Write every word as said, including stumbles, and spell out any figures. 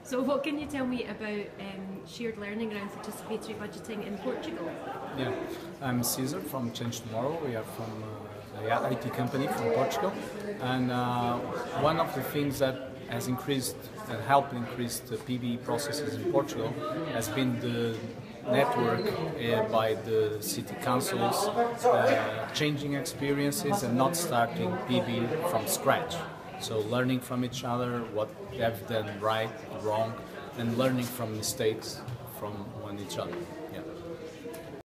So what can you tell me about um, shared learning around participatory budgeting in Portugal? Yeah, I'm Cesar from Change Tomorrow. We are from uh, the I T company from Portugal, and uh, one of the things that has increased and helped increase the P B E processes in Portugal has been the network uh, by the city councils, uh, changing experiences and not starting P B from scratch. So learning from each other what they have done right, wrong, and learning from mistakes from one each other.